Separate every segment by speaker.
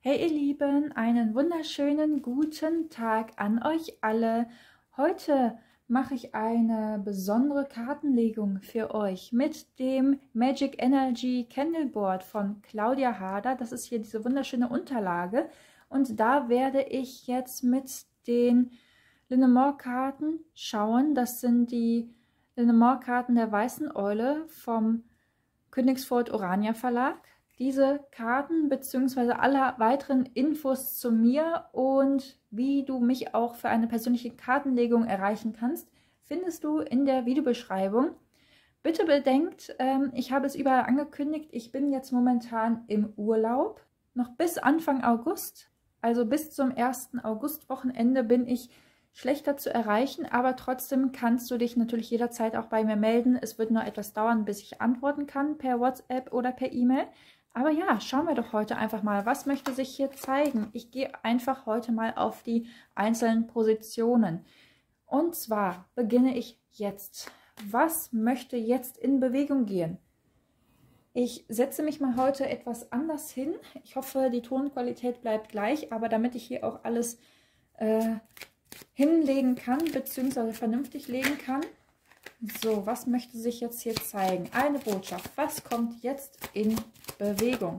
Speaker 1: Hey ihr Lieben, einen wunderschönen guten Tag an euch alle. Heute mache ich eine besondere Kartenlegung für euch mit dem Magic Energy Candle Board von Claudia Harder. Das ist hier diese wunderschöne Unterlage und da werde ich jetzt mit den Lenormand-Karten schauen. Das sind die Lenormand-Karten der Weißen Eule vom Königsfurt Orania Verlag. Diese Karten bzw. alle weiteren Infos zu mir und wie du mich auch für eine persönliche Kartenlegung erreichen kannst, findest du in der Videobeschreibung. Bitte bedenkt, ich habe es überall angekündigt, ich bin jetzt momentan im Urlaub, noch bis Anfang August, also bis zum 1. August-Wochenende bin ich schlechter zu erreichen, aber trotzdem kannst du dich natürlich jederzeit auch bei mir melden. Es wird nur etwas dauern, bis ich antworten kann per WhatsApp oder per E-Mail. Aber ja, schauen wir doch heute einfach mal, was möchte sich hier zeigen. Ich gehe einfach heute mal auf die einzelnen Positionen. Und zwar beginne ich jetzt. Was möchte jetzt in Bewegung gehen? Ich setze mich mal heute etwas anders hin. Ich hoffe, die Tonqualität bleibt gleich, aber damit ich hier auch alles hinlegen kann, beziehungsweise vernünftig legen kann. So, was möchte sich jetzt hier zeigen? Eine Botschaft. Was kommt jetzt in Bewegung?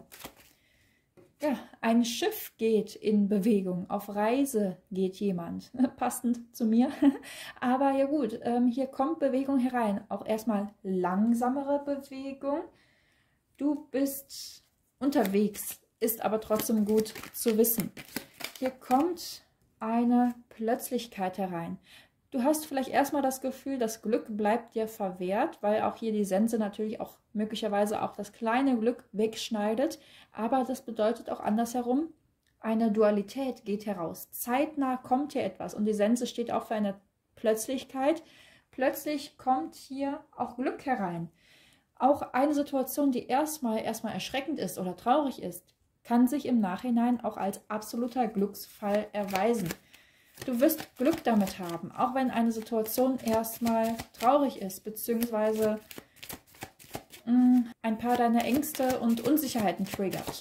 Speaker 1: Ja, ein Schiff geht in Bewegung. Auf Reise geht jemand. Passend zu mir. Aber ja gut, hier kommt Bewegung herein. Auch erstmal langsamere Bewegung. Du bist unterwegs, ist aber trotzdem gut zu wissen. Hier kommt eine Plötzlichkeit herein. Du hast vielleicht erstmal das Gefühl, das Glück bleibt dir verwehrt, weil auch hier die Sense natürlich auch möglicherweise auch das kleine Glück wegschneidet. Aber das bedeutet auch andersherum, eine Dualität geht heraus. Zeitnah kommt hier etwas und die Sense steht auch für eine Plötzlichkeit. Plötzlich kommt hier auch Glück herein. Auch eine Situation, die erstmal erschreckend ist oder traurig ist, kann sich im Nachhinein auch als absoluter Glücksfall erweisen. Du wirst Glück damit haben, auch wenn eine Situation erstmal traurig ist, beziehungsweise ein paar deiner Ängste und Unsicherheiten triggert.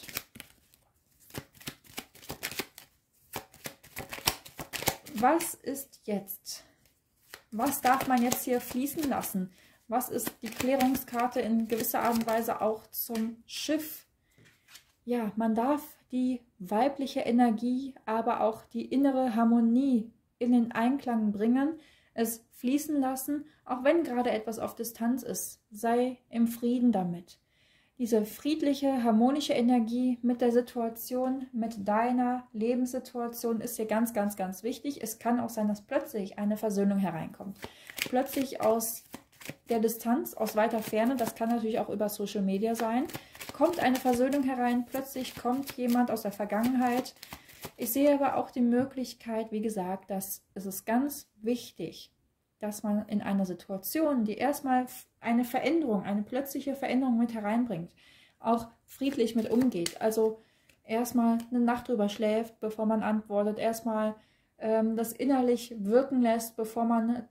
Speaker 1: Was ist jetzt? Was darf man jetzt hier fließen lassen? Was ist die Klärungskarte in gewisser Art und Weise auch zum Schiff? Ja, man darf die weibliche Energie, aber auch die innere Harmonie in den Einklang bringen, es fließen lassen, auch wenn gerade etwas auf Distanz ist. Sei im Frieden damit. Diese friedliche, harmonische Energie mit der Situation, mit deiner Lebenssituation ist hier ganz, ganz, ganz wichtig. Es kann auch sein, dass plötzlich eine Versöhnung hereinkommt. Plötzlich aus der Distanz, aus weiter Ferne, das kann natürlich auch über Social Media sein, kommt eine Versöhnung herein, plötzlich kommt jemand aus der Vergangenheit. Ich sehe aber auch die Möglichkeit, wie gesagt, dass es ist ganz wichtig, dass man in einer Situation, die erstmal eine Veränderung, eine plötzliche Veränderung mit hereinbringt, auch friedlich mit umgeht. Also erstmal eine Nacht drüber schläft, bevor man antwortet, erstmal das innerlich wirken lässt, bevor man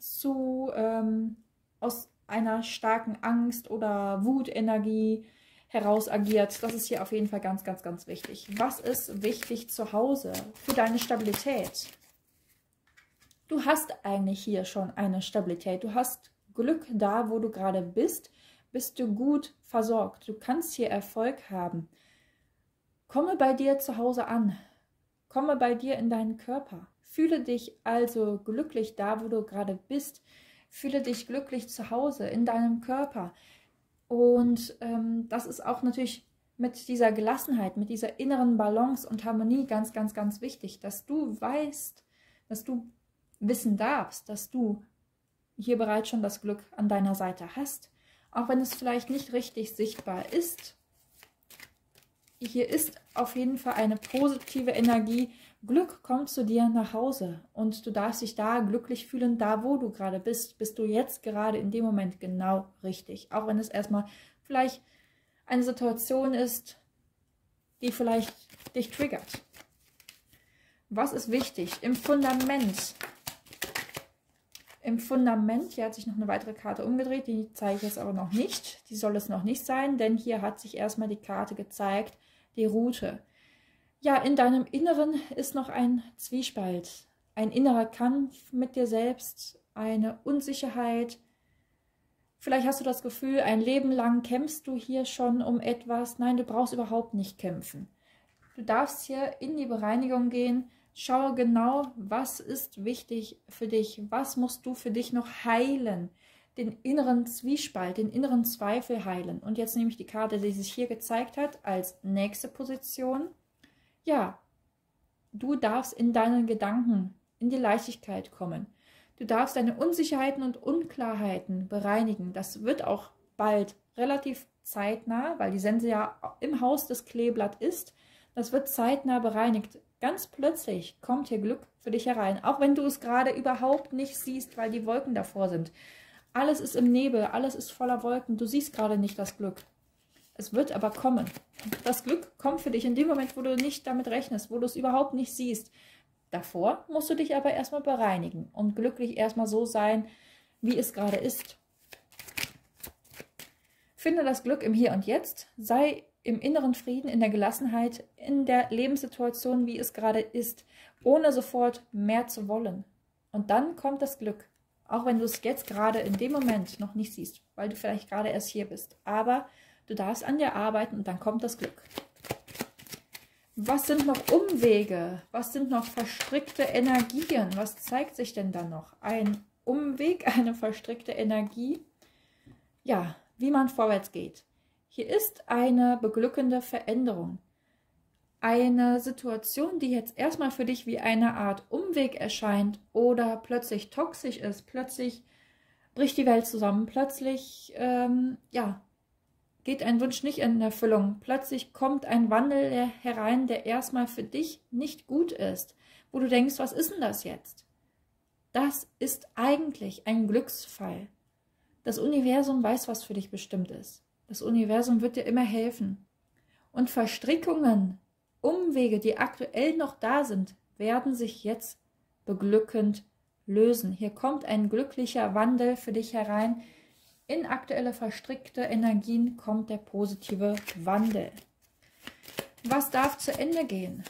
Speaker 1: aus einer starken Angst oder Wutenergie heraus agiert. Das ist hier auf jeden Fall ganz, ganz, ganz wichtig. Was ist wichtig zu Hause für deine Stabilität? Du hast eigentlich hier schon eine Stabilität. Du hast Glück da, wo du gerade bist. Bist du gut versorgt. Du kannst hier Erfolg haben. Komme bei dir zu Hause an. Komme bei dir in deinen Körper. Fühle dich also glücklich da, wo du gerade bist. Fühle dich glücklich zu Hause, in deinem Körper. Und das ist auch natürlich mit dieser Gelassenheit, mit dieser inneren Balance und Harmonie ganz, ganz, ganz wichtig, dass du weißt, dass du wissen darfst, dass du hier bereits schon das Glück an deiner Seite hast. Auch wenn es vielleicht nicht richtig sichtbar ist. Hier ist auf jeden Fall eine positive Energie. Glück kommt zu dir nach Hause und du darfst dich da glücklich fühlen, da wo du gerade bist. Bist du jetzt gerade in dem Moment genau richtig. Auch wenn es erstmal vielleicht eine Situation ist, die vielleicht dich triggert. Was ist wichtig? Im Fundament. Im Fundament, hier hat sich noch eine weitere Karte umgedreht, die zeige ich jetzt aber noch nicht. Die soll es noch nicht sein, denn hier hat sich erstmal die Karte gezeigt, die Route. Ja, in deinem Inneren ist noch ein Zwiespalt, ein innerer Kampf mit dir selbst, eine Unsicherheit. Vielleicht hast du das Gefühl, ein Leben lang kämpfst du hier schon um etwas. Nein, du brauchst überhaupt nicht kämpfen. Du darfst hier in die Bereinigung gehen. Schau genau, was ist wichtig für dich. Was musst du für dich noch heilen? Den inneren Zwiespalt, den inneren Zweifel heilen. Und jetzt nehme ich die Karte, die sich hier gezeigt hat, als nächste Position. Ja, du darfst in deinen Gedanken in die Leichtigkeit kommen. Du darfst deine Unsicherheiten und Unklarheiten bereinigen. Das wird auch bald relativ zeitnah, weil die Sense ja im Haus des Kleeblatt ist. Das wird zeitnah bereinigt. Ganz plötzlich kommt hier Glück für dich herein, auch wenn du es gerade überhaupt nicht siehst, weil die Wolken davor sind. Alles ist im Nebel, alles ist voller Wolken. Du siehst gerade nicht das Glück. Es wird aber kommen. Das Glück kommt für dich in dem Moment, wo du nicht damit rechnest, wo du es überhaupt nicht siehst. Davor musst du dich aber erstmal bereinigen und glücklich erstmal so sein, wie es gerade ist. Finde das Glück im Hier und Jetzt, sei im inneren Frieden, in der Gelassenheit, in der Lebenssituation, wie es gerade ist, ohne sofort mehr zu wollen. Und dann kommt das Glück, auch wenn du es jetzt gerade in dem Moment noch nicht siehst, weil du vielleicht gerade erst hier bist. Aber du darfst an dir arbeiten und dann kommt das Glück. Was sind noch Umwege? Was sind noch verstrickte Energien? Was zeigt sich denn da noch? Ein Umweg, eine verstrickte Energie? Ja, wie man vorwärts geht. Hier ist eine beglückende Veränderung. Eine Situation, die jetzt erstmal für dich wie eine Art Umweg erscheint oder plötzlich toxisch ist, plötzlich bricht die Welt zusammen, plötzlich, ja, geht ein Wunsch nicht in Erfüllung. Plötzlich kommt ein Wandel herein, der erstmal für dich nicht gut ist, wo du denkst, was ist denn das jetzt? Das ist eigentlich ein Glücksfall. Das Universum weiß, was für dich bestimmt ist. Das Universum wird dir immer helfen. Und Verstrickungen, Umwege, die aktuell noch da sind, werden sich jetzt beglückend lösen. Hier kommt ein glücklicher Wandel für dich herein. In aktuelle verstrickte Energien kommt der positive Wandel. Was darf zu Ende gehen?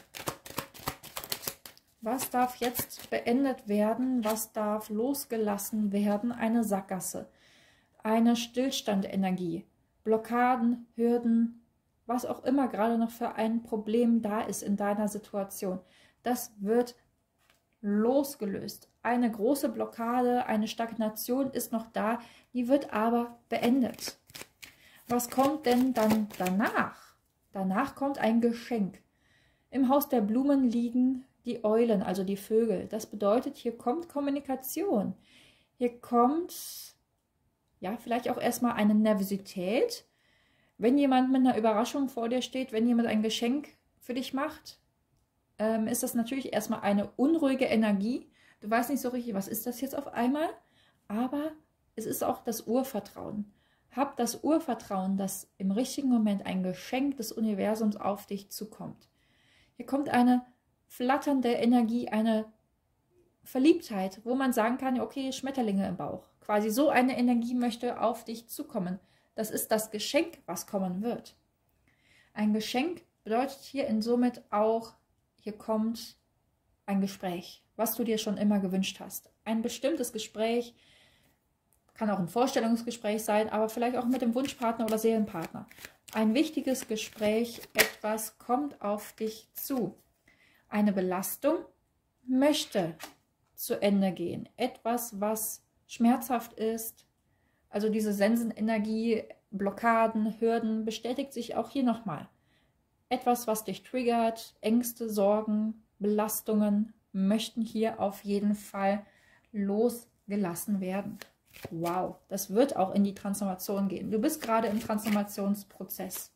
Speaker 1: Was darf jetzt beendet werden? Was darf losgelassen werden? Eine Sackgasse, eine Stillstandenergie, Blockaden, Hürden, was auch immer gerade noch für ein Problem da ist in deiner Situation. Das wird losgelöst. Eine große Blockade, eine Stagnation ist noch da, die wird aber beendet. Was kommt denn dann danach? Danach kommt ein Geschenk. Im Haus der Blumen liegen die Eulen, also die Vögel. Das bedeutet, hier kommt Kommunikation. Hier kommt, ja, vielleicht auch erstmal eine Nervosität. Wenn jemand mit einer Überraschung vor dir steht, wenn jemand ein Geschenk für dich macht, ist das natürlich erstmal eine unruhige Energie. Du weißt nicht so richtig, was ist das jetzt auf einmal, aber es ist auch das Urvertrauen. Hab das Urvertrauen, dass im richtigen Moment ein Geschenk des Universums auf dich zukommt. Hier kommt eine flatternde Energie, eine Verliebtheit, wo man sagen kann, okay, Schmetterlinge im Bauch. Quasi so eine Energie möchte auf dich zukommen. Das ist das Geschenk, was kommen wird. Ein Geschenk bedeutet hier somit auch, hier kommt ein Gespräch, was du dir schon immer gewünscht hast. Ein bestimmtes Gespräch, kann auch ein Vorstellungsgespräch sein, aber vielleicht auch mit dem Wunschpartner oder Seelenpartner. Ein wichtiges Gespräch, etwas kommt auf dich zu. Eine Belastung möchte zu Ende gehen. Etwas, was schmerzhaft ist, also diese Sensenenergie, Blockaden, Hürden, bestätigt sich auch hier nochmal. Etwas, was dich triggert, Ängste, Sorgen, Belastungen, möchten hier auf jeden Fall losgelassen werden. Wow, das wird auch in die Transformation gehen. Du bist gerade im Transformationsprozess.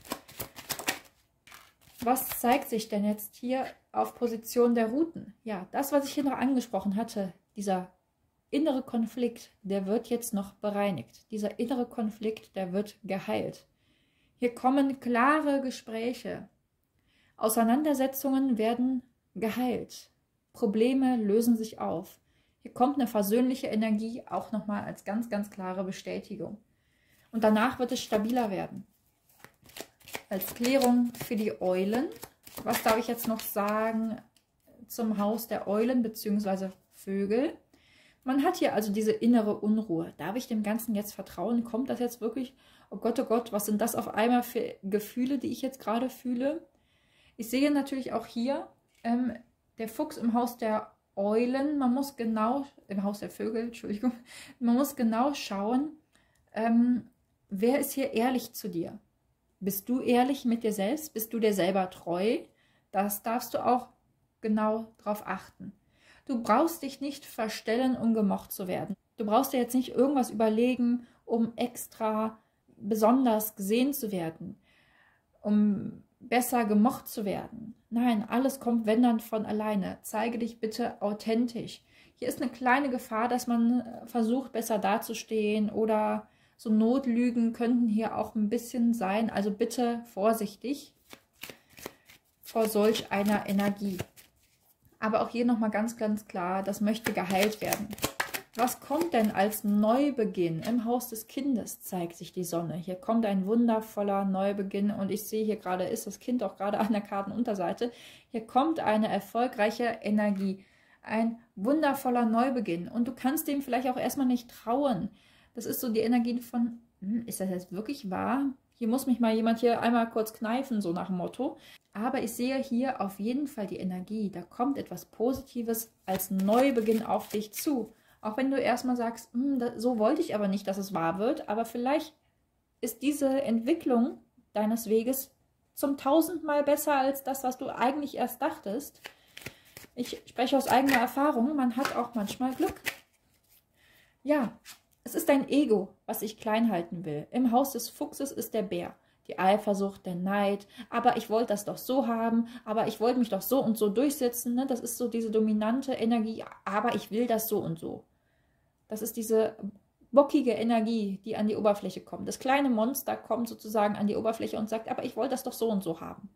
Speaker 1: Was zeigt sich denn jetzt hier auf Position der Routen? Ja, das, was ich hier noch angesprochen hatte, dieser innere Konflikt, der wird jetzt noch bereinigt. Dieser innere Konflikt, der wird geheilt. Hier kommen klare Gespräche. Auseinandersetzungen werden geheilt. Probleme lösen sich auf. Hier kommt eine versöhnliche Energie, auch nochmal als ganz, ganz klare Bestätigung. Und danach wird es stabiler werden. Als Klärung für die Eulen Was darf ich jetzt noch sagen zum Haus der Eulen bzw. Vögel? Man hat hier also diese innere Unruhe. Darf ich dem Ganzen jetzt vertrauen? Kommt das jetzt wirklich? Oh Gott, was sind das auf einmal für Gefühle, die ich jetzt gerade fühle? Ich sehe natürlich auch hier der Fuchs im Haus der Eulen. Man muss genau, im Haus der Vögel, Entschuldigung, man muss genau schauen, wer ist hier ehrlich zu dir? Bist du ehrlich mit dir selbst? Bist du dir selber treu? Das darfst du auch genau drauf achten. Du brauchst dich nicht verstellen, um gemocht zu werden. Du brauchst dir jetzt nicht irgendwas überlegen, um extra besonders gesehen zu werden, um besser gemocht zu werden. Nein, alles kommt, wenn dann, von alleine. Zeige dich bitte authentisch. Hier ist eine kleine Gefahr, dass man versucht, besser dazustehen, oder so Notlügen könnten hier auch ein bisschen sein. Also bitte vorsichtig vor solch einer Energie. Aber auch hier nochmal ganz klar, das möchte geheilt werden. Was kommt denn als Neubeginn? Im Haus des Kindes zeigt sich die Sonne. Hier kommt ein wundervoller Neubeginn, und ich sehe hier gerade, ist das Kind auch gerade an der Kartenunterseite. Hier kommt eine erfolgreiche Energie, ein wundervoller Neubeginn, und du kannst dem vielleicht auch erstmal nicht trauen. Das ist so die Energie von, ist das jetzt wirklich wahr? Hier muss mich mal jemand hier einmal kurz kneifen, so nach dem Motto. Aber ich sehe hier auf jeden Fall die Energie. Da kommt etwas Positives als Neubeginn auf dich zu. Auch wenn du erstmal sagst, so wollte ich aber nicht, dass es wahr wird. Aber vielleicht ist diese Entwicklung deines Weges zum 1000-mal besser als das, was du eigentlich erst dachtest. Ich spreche aus eigener Erfahrung. Man hat auch manchmal Glück. Ja, es ist dein Ego, was ich klein halten will. Im Haus des Fuchses ist der Bär. Die Eifersucht, der Neid, aber ich wollte das doch so haben, aber ich wollte mich doch so und so durchsetzen. Ne? Das ist so diese dominante Energie, aber ich will das so und so. Das ist diese bockige Energie, die an die Oberfläche kommt. Das kleine Monster kommt sozusagen an die Oberfläche und sagt, aber ich wollte das doch so und so haben.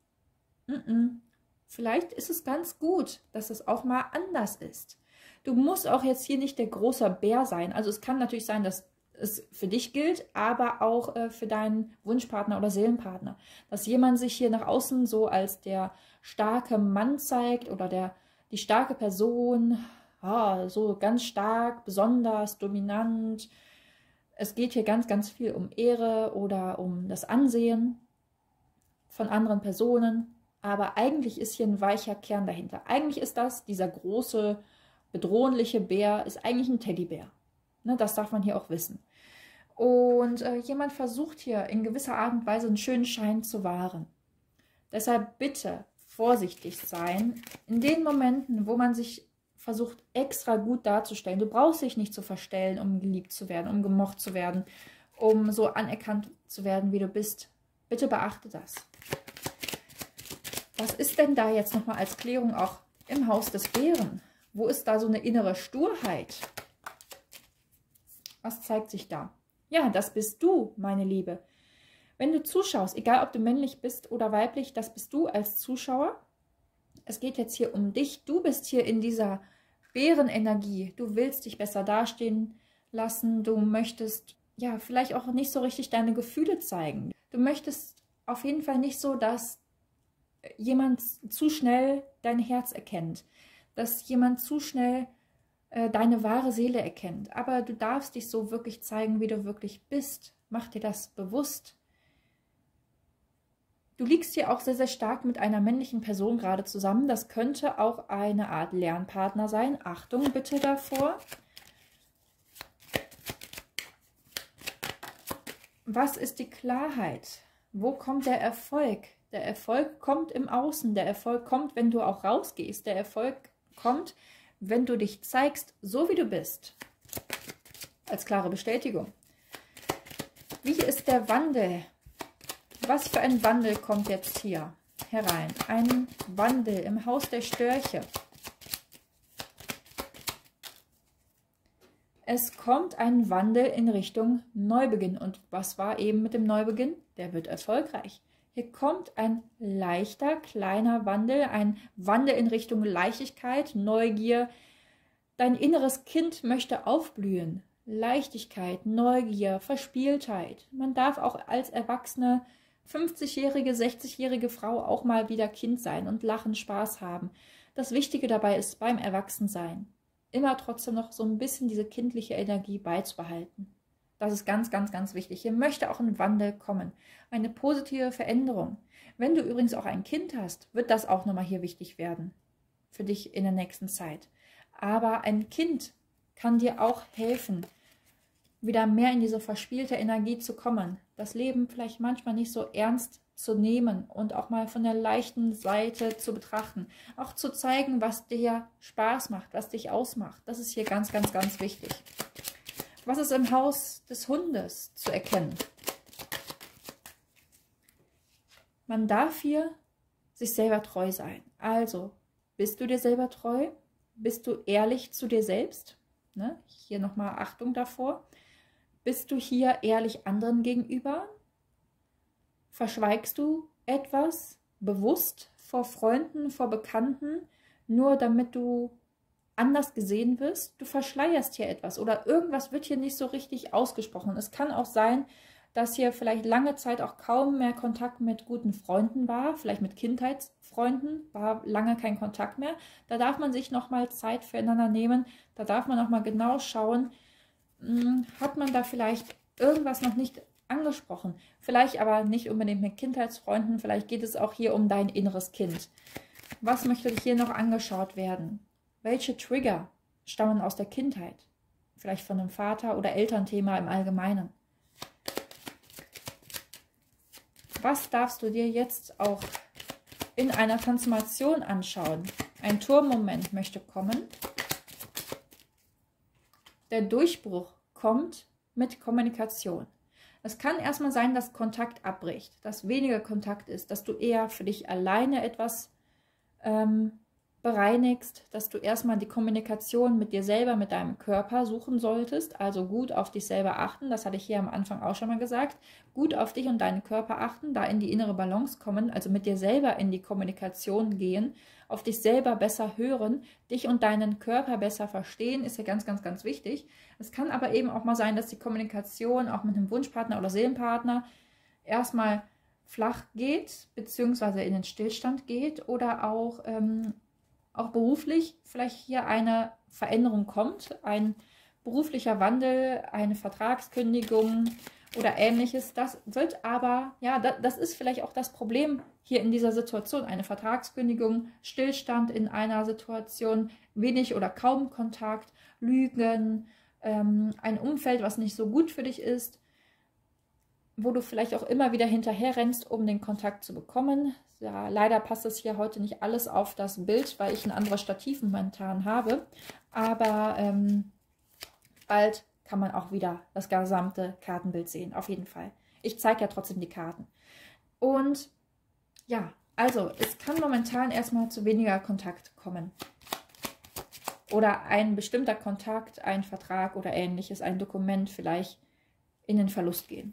Speaker 1: Vielleicht ist es ganz gut, dass es auch mal anders ist. Du musst auch jetzt hier nicht der große Bär sein. Also es kann natürlich sein, dass es für dich gilt, aber auch für deinen Wunschpartner oder Seelenpartner. Dass jemand sich hier nach außen so als der starke Mann zeigt oder die starke Person, so ganz stark, besonders, dominant. Es geht hier ganz viel um Ehre oder um das Ansehen von anderen Personen. Aber eigentlich ist hier ein weicher Kern dahinter. Eigentlich ist das, dieser große, bedrohliche Bär, ist eigentlich ein Teddybär. Ne, das darf man hier auch wissen. Und jemand versucht hier in gewisser Art und Weise einen schönen Schein zu wahren. Deshalb bitte vorsichtig sein in den Momenten, wo man sich versucht, extra gut darzustellen. Du brauchst dich nicht zu verstellen, um geliebt zu werden, um gemocht zu werden, um so anerkannt zu werden, wie du bist. Bitte beachte das. Was ist denn da jetzt nochmal als Klärung auch im Haus des Bären? Wo ist da so eine innere Sturheit? Was zeigt sich da? Ja, das bist du, meine Liebe. Wenn du zuschaust, egal ob du männlich bist oder weiblich, das bist du als Zuschauer. Es geht jetzt hier um dich. Du bist hier in dieser Bärenenergie. Du willst dich besser dastehen lassen. Du möchtest ja vielleicht auch nicht so richtig deine Gefühle zeigen. Du möchtest auf jeden Fall nicht so, dass jemand zu schnell dein Herz erkennt. Dass jemand zu schnell deine wahre Seele erkennt. Aber du darfst dich so wirklich zeigen, wie du wirklich bist. Mach dir das bewusst. Du liegst hier auch sehr stark mit einer männlichen Person gerade zusammen. Das könnte auch eine Art Lernpartner sein. Achtung bitte davor. Was ist die Klarheit? Wo kommt der Erfolg? Der Erfolg kommt im Außen. Der Erfolg kommt, wenn du auch rausgehst. Der Erfolg kommt, wenn du dich zeigst, so wie du bist. Als klare Bestätigung. Wie ist der Wandel? Was für ein Wandel kommt jetzt hier herein? Ein Wandel im Haus der Störche. Es kommt ein Wandel in Richtung Neubeginn. Und was war eben mit dem Neubeginn? Der wird erfolgreich. Hier kommt ein leichter, kleiner Wandel, ein Wandel in Richtung Leichtigkeit, Neugier. Dein inneres Kind möchte aufblühen. Leichtigkeit, Neugier, Verspieltheit. Man darf auch als Erwachsene 50-jährige, 60-jährige Frau auch mal wieder Kind sein und lachen, Spaß haben. Das Wichtige dabei ist beim Erwachsensein immer trotzdem noch so ein bisschen diese kindliche Energie beizubehalten. Das ist ganz, ganz, ganz wichtig. Hier möchte auch ein Wandel kommen, eine positive Veränderung. Wenn du übrigens auch ein Kind hast, wird das auch nochmal hier wichtig werden für dich in der nächsten Zeit. Aber ein Kind kann dir auch helfen, wieder mehr in diese verspielte Energie zu kommen. Das Leben vielleicht manchmal nicht so ernst zu nehmen und auch mal von der leichten Seite zu betrachten. Auch zu zeigen, was dir Spaß macht, was dich ausmacht. Das ist hier ganz, ganz, ganz wichtig. Was ist im Haus des Hundes zu erkennen? Man darf hier sich selber treu sein. Also, bist du dir selber treu? Bist du ehrlich zu dir selbst? Ne? Hier nochmal Achtung davor. Bist du hier ehrlich anderen gegenüber? Verschweigst du etwas bewusst vor Freunden, vor Bekannten, nur damit du anders gesehen wirst? Du verschleierst hier etwas oder irgendwas wird hier nicht so richtig ausgesprochen. Es kann auch sein, dass hier vielleicht lange Zeit auch kaum mehr Kontakt mit guten Freunden war, vielleicht mit Kindheitsfreunden, war lange kein Kontakt mehr. Da darf man sich nochmal Zeit füreinander nehmen, da darf man nochmal genau schauen, hat man da vielleicht irgendwas noch nicht angesprochen. Vielleicht aber nicht unbedingt mit Kindheitsfreunden, vielleicht geht es auch hier um dein inneres Kind. Was möchte hier noch angeschaut werden? Welche Trigger stammen aus der Kindheit? Vielleicht von einem Vater- oder Elternthema im Allgemeinen. Was darfst du dir jetzt auch in einer Transformation anschauen? Ein Turmmoment möchte kommen. Der Durchbruch kommt mit Kommunikation. Es kann erstmal sein, dass Kontakt abbricht, dass weniger Kontakt ist, dass du eher für dich alleine etwas bereinigst, dass du erstmal die Kommunikation mit dir selber, mit deinem Körper suchen solltest, also gut auf dich selber achten, das hatte ich hier am Anfang auch schon mal gesagt, gut auf dich und deinen Körper achten, da in die innere Balance kommen, also mit dir selber in die Kommunikation gehen, auf dich selber besser hören, dich und deinen Körper besser verstehen, ist ja ganz, ganz, ganz wichtig. Es kann aber eben auch mal sein, dass die Kommunikation auch mit einem Wunschpartner oder Seelenpartner erstmal flach geht, beziehungsweise in den Stillstand geht oder auch beruflich vielleicht hier eine Veränderung kommt, ein beruflicher Wandel, eine Vertragskündigung oder ähnliches. Das wird aber, ja, das ist vielleicht auch das Problem hier in dieser Situation. Eine Vertragskündigung, Stillstand in einer Situation, wenig oder kaum Kontakt, Lügen, ein Umfeld, was nicht so gut für dich ist, wo du vielleicht auch immer wieder hinterher rennst, um den Kontakt zu bekommen. Ja, leider passt es hier heute nicht alles auf das Bild, weil ich ein anderes Stativ momentan habe. Aber bald kann man auch wieder das gesamte Kartenbild sehen, auf jeden Fall. Ich zeige ja trotzdem die Karten. Und ja, also es kann momentan erstmal zu weniger Kontakt kommen. Oder ein bestimmter Kontakt, ein Vertrag oder ähnliches, ein Dokument vielleicht in den Verlust gehen.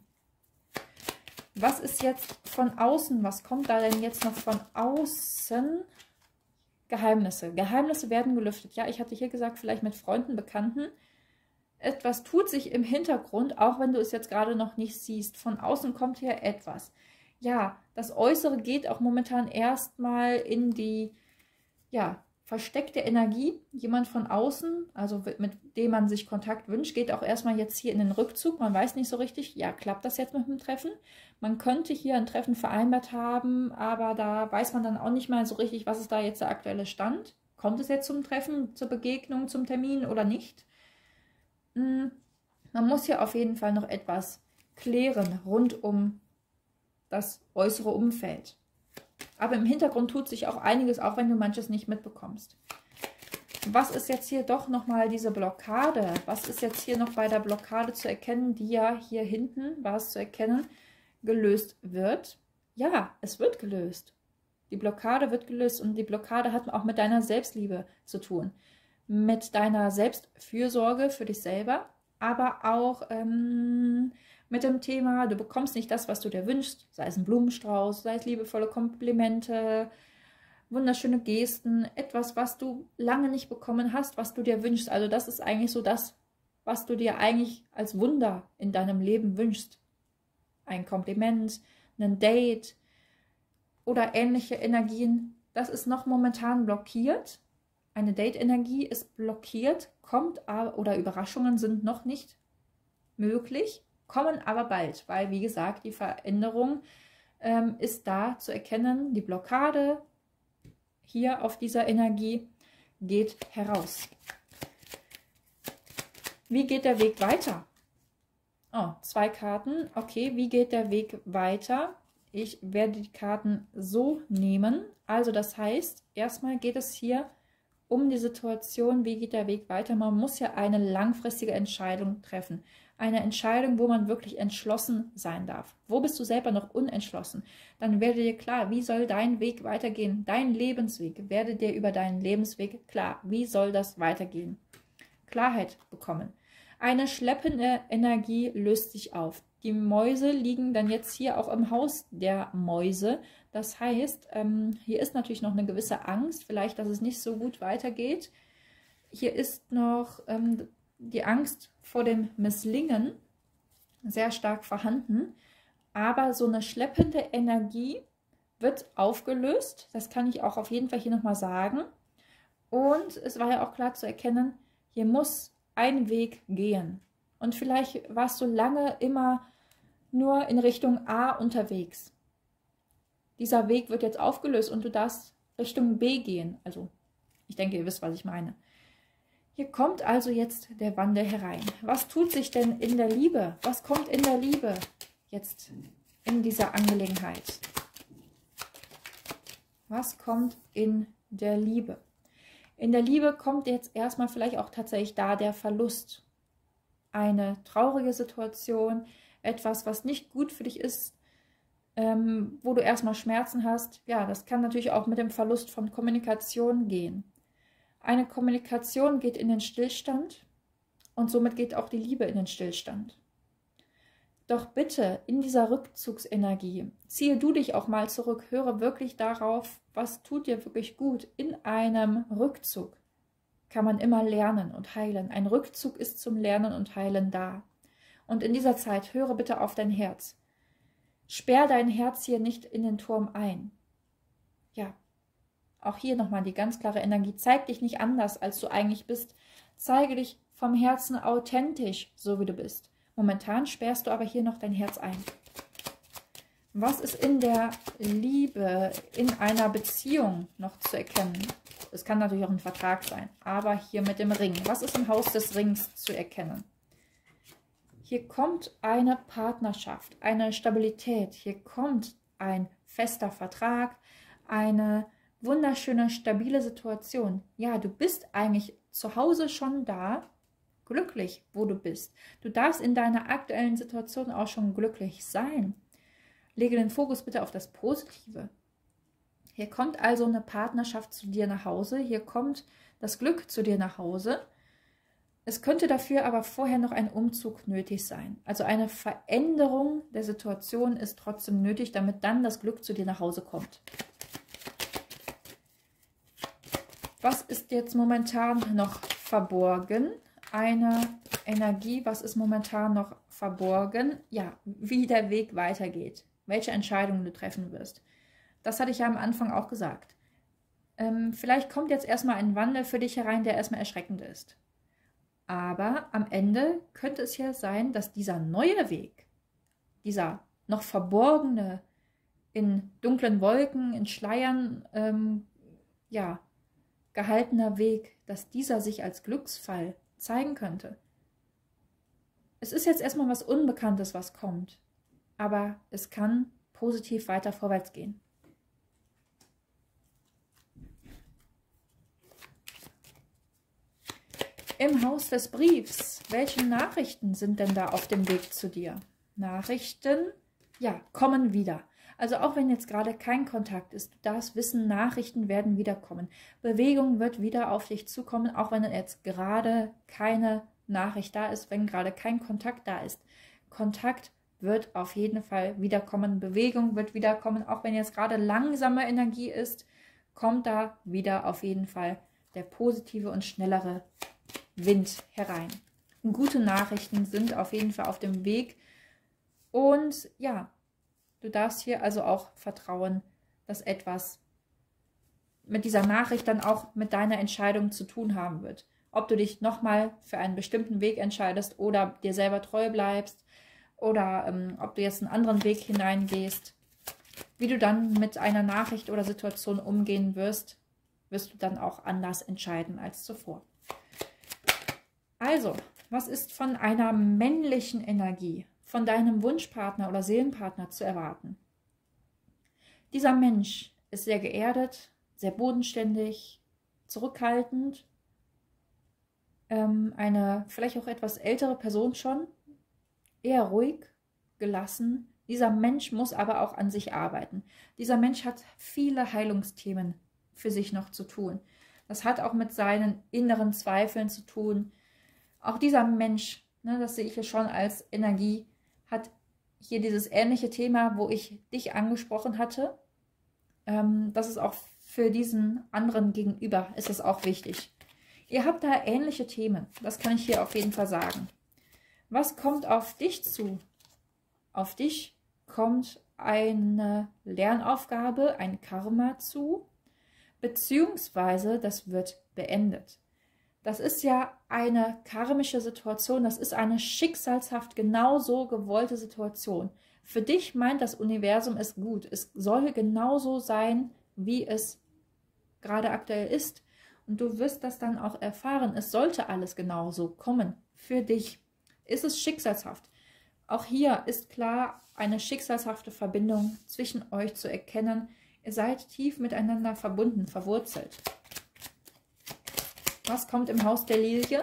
Speaker 1: Was ist jetzt von außen? Was kommt da denn jetzt noch von außen? Geheimnisse. Geheimnisse werden gelüftet. Ja, ich hatte hier gesagt, vielleicht mit Freunden, Bekannten. Etwas tut sich im Hintergrund, auch wenn du es jetzt gerade noch nicht siehst. Von außen kommt hier etwas. Ja, das Äußere geht auch momentan erstmal in die, ja, versteckte Energie. Jemand von außen, also mit dem man sich Kontakt wünscht, geht auch erstmal jetzt hier in den Rückzug. Man weiß nicht so richtig, ja, klappt das jetzt mit dem Treffen? Man könnte hier ein Treffen vereinbart haben, aber da weiß man dann auch nicht mal so richtig, was ist da jetzt der aktuelle Stand. Kommt es jetzt zum Treffen, zur Begegnung, zum Termin oder nicht? Man muss hier auf jeden Fall noch etwas klären rund um das äußere Umfeld. Aber im Hintergrund tut sich auch einiges, auch wenn du manches nicht mitbekommst. Was ist jetzt hier doch nochmal diese Blockade? Was ist jetzt hier noch bei der Blockade zu erkennen, die ja hier hinten, war es zu erkennen, gelöst wird? Ja, es wird gelöst. Die Blockade wird gelöst und die Blockade hat auch mit deiner Selbstliebe zu tun. Mit deiner Selbstfürsorge für dich selber, aber auch mit dem Thema, du bekommst nicht das, was du dir wünschst, sei es ein Blumenstrauß, sei es liebevolle Komplimente, wunderschöne Gesten, etwas, was du lange nicht bekommen hast, was du dir wünschst. Also das ist eigentlich so das, was du dir eigentlich als Wunder in deinem Leben wünschst. Ein Kompliment, ein Date oder ähnliche Energien. Das ist noch momentan blockiert. Eine Date-Energie ist blockiert, kommt aber, oder Überraschungen sind noch nicht möglich, kommen aber bald, weil, wie gesagt, die Veränderung ist da zu erkennen. Die Blockade hier auf dieser Energie geht heraus. Wie geht der Weg weiter? Oh, 2 Karten. Okay, wie geht der Weg weiter? Ich werde die Karten so nehmen. Also das heißt, erstmal geht es hier um die Situation, wie geht der Weg weiter. Man muss ja eine langfristige Entscheidung treffen. Eine Entscheidung, wo man wirklich entschlossen sein darf. Wo bist du selber noch unentschlossen? Dann werde dir klar, wie soll dein Weg weitergehen? Dein Lebensweg. Werde dir über deinen Lebensweg klar. Wie soll das weitergehen? Klarheit bekommen. Eine schleppende Energie löst sich auf. Die Mäuse liegen dann jetzt hier auch im Haus der Mäuse. Das heißt, hier ist natürlich noch eine gewisse Angst, vielleicht, dass es nicht so gut weitergeht. Hier ist noch die Angst vor dem Misslingen sehr stark vorhanden. Aber so eine schleppende Energie wird aufgelöst. Das kann ich auch auf jeden Fall hier nochmal sagen. Und es war ja auch klar zu erkennen, hier muss ein Weg gehen. Und vielleicht warst du lange immer nur in Richtung A unterwegs. Dieser Weg wird jetzt aufgelöst und du darfst Richtung B gehen. Also, ich denke, ihr wisst, was ich meine. Hier kommt also jetzt der Wandel herein. Was tut sich denn in der Liebe? Was kommt in der Liebe jetzt in dieser Angelegenheit? Was kommt in der Liebe? In der Liebe kommt jetzt erstmal vielleicht auch tatsächlich da der Verlust. Eine traurige Situation, etwas, was nicht gut für dich ist, wo du erstmal Schmerzen hast. Ja, das kann natürlich auch mit dem Verlust von Kommunikation gehen. Eine Kommunikation geht in den Stillstand und somit geht auch die Liebe in den Stillstand. Doch bitte, in dieser Rückzugsenergie, ziehe du dich auch mal zurück, höre wirklich darauf, was tut dir wirklich gut. In einem Rückzug kann man immer lernen und heilen. Ein Rückzug ist zum Lernen und Heilen da. Und in dieser Zeit höre bitte auf dein Herz. Sperr dein Herz hier nicht in den Turm ein. Ja, auch hier nochmal die ganz klare Energie. Zeig dich nicht anders, als du eigentlich bist. Zeige dich vom Herzen authentisch, so wie du bist. Momentan sperrst du aber hier noch dein Herz ein. Was ist in der Liebe, in einer Beziehung noch zu erkennen? Es kann natürlich auch ein Vertrag sein, aber hier mit dem Ring. Was ist im Haus des Rings zu erkennen? Hier kommt eine Partnerschaft, eine Stabilität. Hier kommt ein fester Vertrag, eine wunderschöne, stabile Situation. Ja, du bist eigentlich zu Hause schon da, glücklich, wo du bist. Du darfst in deiner aktuellen Situation auch schon glücklich sein. Lege den Fokus bitte auf das Positive. Hier kommt also eine Partnerschaft zu dir nach Hause. Hier kommt das Glück zu dir nach Hause. Es könnte dafür aber vorher noch ein Umzug nötig sein. Also eine Veränderung der Situation ist trotzdem nötig, damit dann das Glück zu dir nach Hause kommt. Was ist jetzt momentan noch verborgen? Eine Energie, was ist momentan noch verborgen? Ja, wie der Weg weitergeht. Welche Entscheidungen du treffen wirst. Das hatte ich ja am Anfang auch gesagt. Vielleicht kommt jetzt erstmal ein Wandel für dich herein, der erstmal erschreckend ist. Aber am Ende könnte es ja sein, dass dieser neue Weg, dieser noch verborgene, in dunklen Wolken, in Schleiern, ja, gehaltener Weg, dass dieser sich als Glücksfall zeigen könnte. Es ist jetzt erstmal was Unbekanntes, was kommt, aber es kann positiv weiter vorwärts gehen. Im Haus des Briefs, welche Nachrichten sind denn da auf dem Weg zu dir? Nachrichten, ja, kommen wieder. Also auch wenn jetzt gerade kein Kontakt ist, du darfst wissen, Nachrichten werden wiederkommen. Bewegung wird wieder auf dich zukommen, auch wenn jetzt gerade keine Nachricht da ist, wenn gerade kein Kontakt da ist. Kontakt wird auf jeden Fall wiederkommen, Bewegung wird wiederkommen, auch wenn jetzt gerade langsame Energie ist, kommt da wieder auf jeden Fall der positive und schnellere Wind herein. Und gute Nachrichten sind auf jeden Fall auf dem Weg und ja, Du darfst hier also auch vertrauen, dass etwas mit dieser Nachricht dann auch mit deiner Entscheidung zu tun haben wird. Ob du dich nochmal für einen bestimmten Weg entscheidest oder dir selber treu bleibst oder ob du jetzt einen anderen Weg hineingehst. Wie du dann mit einer Nachricht oder Situation umgehen wirst, wirst du dann auch anders entscheiden als zuvor. Also, was ist von einer männlichen Energie, von deinem Wunschpartner oder Seelenpartner zu erwarten? Dieser Mensch ist sehr geerdet, sehr bodenständig, zurückhaltend, eine vielleicht auch etwas ältere Person schon, eher ruhig, gelassen. Dieser Mensch muss aber auch an sich arbeiten. Dieser Mensch hat viele Heilungsthemen für sich noch zu tun. Das hat auch mit seinen inneren Zweifeln zu tun. Auch dieser Mensch, ne, das sehe ich hier schon als Energie, hat hier dieses ähnliche Thema, wo ich dich angesprochen hatte. Das ist auch für diesen anderen Gegenüber, ist es auch wichtig. Ihr habt da ähnliche Themen, das kann ich hier auf jeden Fall sagen. Was kommt auf dich zu? Auf dich kommt eine Lernaufgabe, ein Karma zu, beziehungsweise das wird beendet. Das ist ja eine karmische Situation, das ist eine schicksalshaft genauso gewollte Situation. Für dich meint das Universum es gut, es soll genauso sein, wie es gerade aktuell ist. Und du wirst das dann auch erfahren, es sollte alles genauso kommen. Für dich ist es schicksalshaft. Auch hier ist klar eine schicksalshafte Verbindung zwischen euch zu erkennen. Ihr seid tief miteinander verbunden, verwurzelt. Was kommt im Haus der Lilie?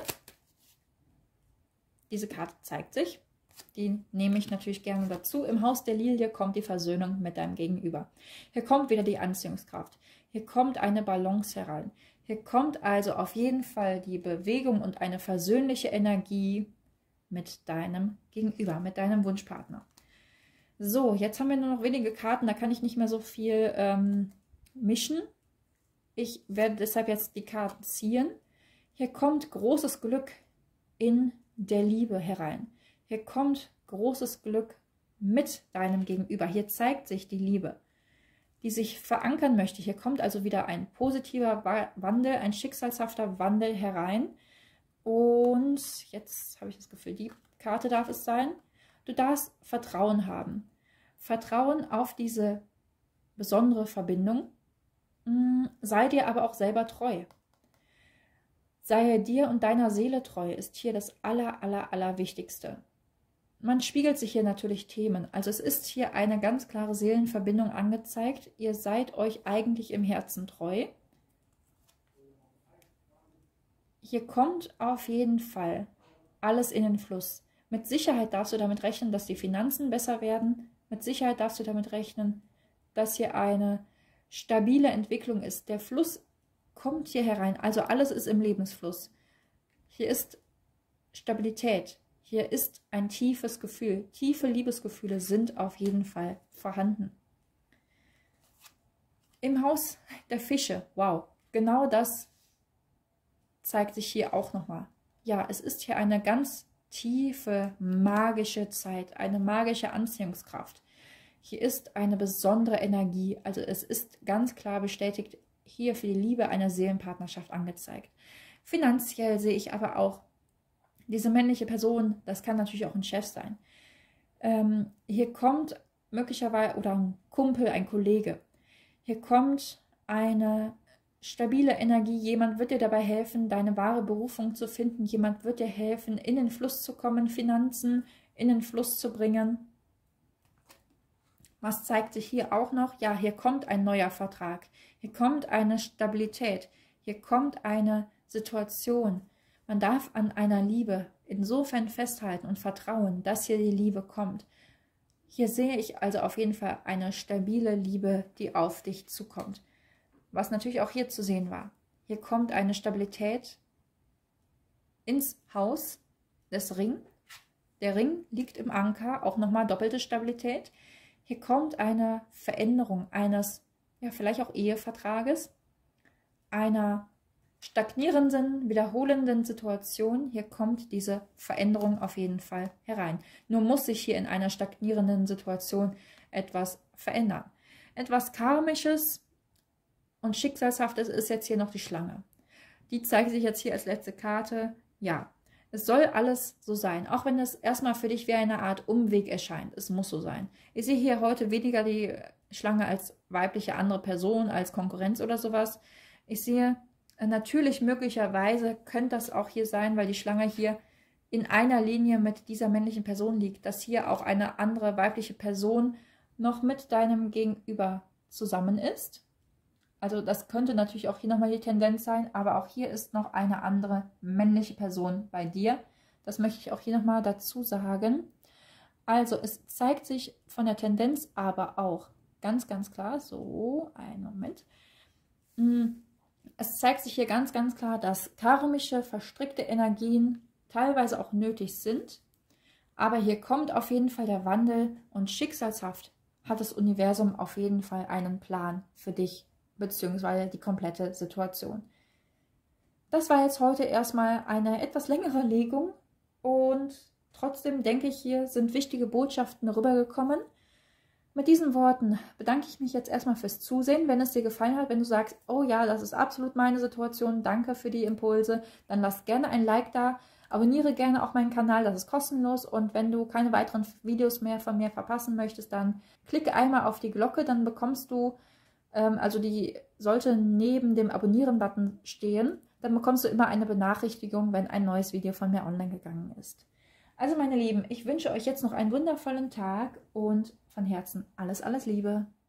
Speaker 1: Diese Karte zeigt sich. Die nehme ich natürlich gerne dazu. Im Haus der Lilie kommt die Versöhnung mit deinem Gegenüber. Hier kommt wieder die Anziehungskraft. Hier kommt eine Balance herein. Hier kommt also auf jeden Fall die Bewegung und eine versöhnliche Energie mit deinem Gegenüber, mit deinem Wunschpartner. So, jetzt haben wir nur noch wenige Karten, da kann ich nicht mehr so viel mischen. Ich werde deshalb jetzt die Karten ziehen. Hier kommt großes Glück in der Liebe herein. Hier kommt großes Glück mit deinem Gegenüber. Hier zeigt sich die Liebe, die sich verankern möchte. Hier kommt also wieder ein positiver Wandel, ein schicksalshafter Wandel herein. Und jetzt habe ich das Gefühl, die Karte darf es sein. Du darfst Vertrauen haben. Vertrauen auf diese besondere Verbindung. Sei dir aber auch selber treu. Sei dir und deiner Seele treu, ist hier das Allerwichtigste. Man spiegelt sich hier natürlich Themen. Also es ist hier eine ganz klare Seelenverbindung angezeigt. Ihr seid euch eigentlich im Herzen treu. Hier kommt auf jeden Fall alles in den Fluss. Mit Sicherheit darfst du damit rechnen, dass die Finanzen besser werden. Mit Sicherheit darfst du damit rechnen, dass hier eine stabile Entwicklung ist. Der Fluss kommt hier herein. Also alles ist im Lebensfluss. Hier ist Stabilität. Hier ist ein tiefes Gefühl. Tiefe Liebesgefühle sind auf jeden Fall vorhanden. Im Haus der Fische, wow, genau das zeigt sich hier auch nochmal. Ja, es ist hier eine ganz tiefe, magische Zeit, eine magische Anziehungskraft. Hier ist eine besondere Energie, also es ist ganz klar bestätigt, hier für die Liebe eine Seelenpartnerschaft angezeigt. Finanziell sehe ich aber auch diese männliche Person, das kann natürlich auch ein Chef sein. Hier kommt möglicherweise, oder ein Kumpel, ein Kollege, hier kommt eine stabile Energie, jemand wird dir dabei helfen, deine wahre Berufung zu finden, jemand wird dir helfen, in den Fluss zu kommen, Finanzen in den Fluss zu bringen. Was zeigt sich hier auch noch? Ja, hier kommt ein neuer Vertrag, hier kommt eine Stabilität, hier kommt eine Situation. Man darf an einer Liebe insofern festhalten und vertrauen, dass hier die Liebe kommt. Hier sehe ich also auf jeden Fall eine stabile Liebe, die auf dich zukommt. Was natürlich auch hier zu sehen war. Hier kommt eine Stabilität ins Haus des Ring. Der Ring liegt im Anker, auch nochmal doppelte Stabilität. Hier kommt eine Veränderung eines, ja vielleicht auch Ehevertrages, einer stagnierenden, wiederholenden Situation. Hier kommt diese Veränderung auf jeden Fall herein. Nur muss sich hier in einer stagnierenden Situation etwas verändern. Etwas Karmisches und Schicksalshaftes ist jetzt hier noch die Schlange. Die zeigt sich jetzt hier als letzte Karte. Ja, es soll alles so sein, auch wenn es erstmal für dich wie eine Art Umweg erscheint. Es muss so sein. Ich sehe hier heute weniger die Schlange als weibliche andere Person, als Konkurrenz oder sowas. Ich sehe natürlich möglicherweise könnte das auch hier sein, weil die Schlange hier in einer Linie mit dieser männlichen Person liegt, dass hier auch eine andere weibliche Person noch mit deinem Gegenüber zusammen ist. Also das könnte natürlich auch hier nochmal die Tendenz sein, aber auch hier ist noch eine andere männliche Person bei dir. Das möchte ich auch hier nochmal dazu sagen. Also es zeigt sich von der Tendenz aber auch ganz, ganz klar, so, einen Moment. Es zeigt sich hier ganz, ganz klar, dass karmische, verstrickte Energien teilweise auch nötig sind. Aber hier kommt auf jeden Fall der Wandel und schicksalshaft hat das Universum auf jeden Fall einen Plan für dich, beziehungsweise die komplette Situation. Das war jetzt heute erstmal eine etwas längere Legung und trotzdem denke ich, hier sind wichtige Botschaften rübergekommen. Mit diesen Worten bedanke ich mich jetzt erstmal fürs Zusehen. Wenn es dir gefallen hat, wenn du sagst, oh ja, das ist absolut meine Situation, danke für die Impulse, dann lass gerne ein Like da, abonniere gerne auch meinen Kanal, das ist kostenlos und wenn du keine weiteren Videos mehr von mir verpassen möchtest, dann klicke einmal auf die Glocke, dann bekommst du also die sollte neben dem Abonnieren-Button stehen, dann bekommst du immer eine Benachrichtigung, wenn ein neues Video von mir online gegangen ist. Also meine Lieben, ich wünsche euch jetzt noch einen wundervollen Tag und von Herzen alles, alles Liebe.